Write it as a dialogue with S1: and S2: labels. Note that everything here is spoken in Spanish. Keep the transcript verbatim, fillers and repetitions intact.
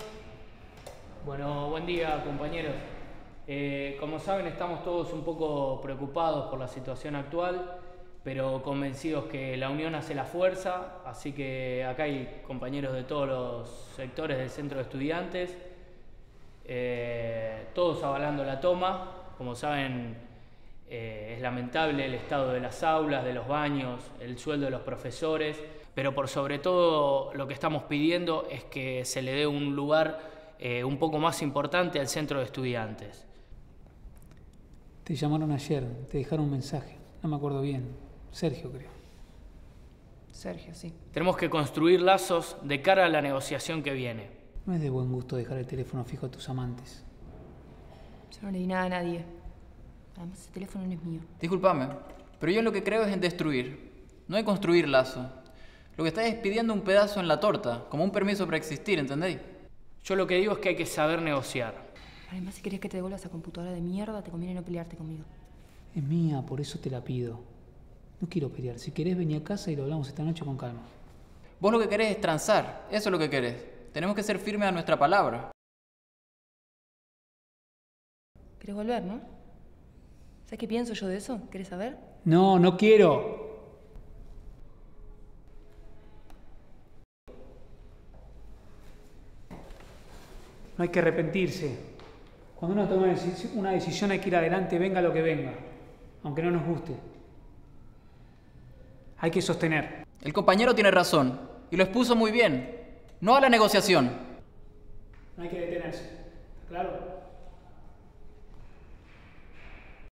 S1: Bueno, buen día, compañeros. Eh, como saben, estamos todos un poco preocupados por la situación actual, pero convencidos que la unión hace la fuerza, así que acá hay compañeros de todos los sectores del centro de estudiantes, eh, todos avalando la toma. Como saben, eh, es lamentable el estado de las aulas, de los baños, el sueldo de los profesores, pero por sobre todo lo que estamos pidiendo es que se le dé un lugar Eh, un poco más importante al centro de estudiantes.
S2: Te llamaron ayer, te dejaron un mensaje, no me acuerdo bien, Sergio creo.
S3: Sergio, sí.
S1: Tenemos que construir lazos de cara a la negociación que viene.
S2: No es de buen gusto dejar el teléfono fijo a tus amantes.
S3: Yo no le di nada a nadie. Además, ese teléfono no es mío.
S4: Discúlpame, pero yo lo que creo es en destruir, no en construir lazos. Lo que estás es pidiendo un pedazo en la torta, como un permiso para existir, ¿entendéis?
S1: Yo lo que digo es que hay que saber negociar.
S3: Además, si querés que te devuelva esa computadora de mierda, te conviene no pelearte conmigo.
S2: Es mía, por eso te la pido. No quiero pelear. Si querés, vení a casa y lo hablamos esta noche con calma.
S4: Vos lo que querés es transar, eso es lo que querés. Tenemos que ser firmes a nuestra palabra.
S3: ¿Querés volver, no? ¿Sabes qué pienso yo de eso? ¿Querés saber?
S2: No, no quiero. No hay que arrepentirse. Cuando uno toma una decisión hay que ir adelante, venga lo que venga, aunque no nos guste. Hay que sostener.
S4: El compañero tiene razón, y lo expuso muy bien. No a la negociación.
S2: No hay que detenerse, ¿está claro?